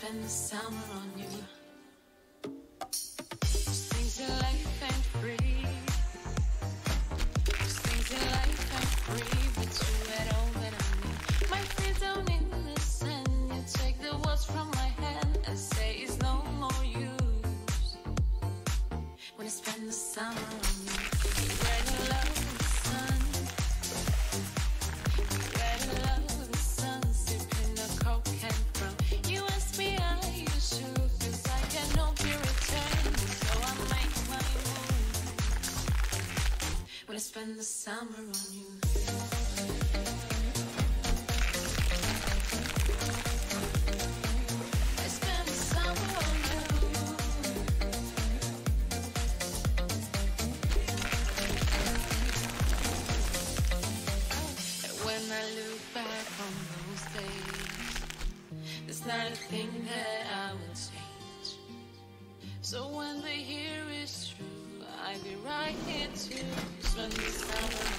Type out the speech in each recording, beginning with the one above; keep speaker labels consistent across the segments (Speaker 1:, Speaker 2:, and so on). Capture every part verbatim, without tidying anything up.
Speaker 1: spend the summer on you. Those things in life ain't free. Those things in life ain't free, but you had all that I need. My freedom innocent, you take the words from my hand and say it's no more use. When I spend the summer on you, you ready love the sun. You ready love the sun, sipping a coke and from. You ask me are you sure, cause I cannot be returned, so I make my move. When I spend the summer on you. I spend the summer on you. And when I look back on those days, there's not a thing that I would change. So when the year is through, I'll be right here to spend the summer on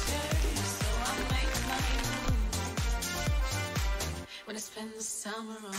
Speaker 1: spend the summer on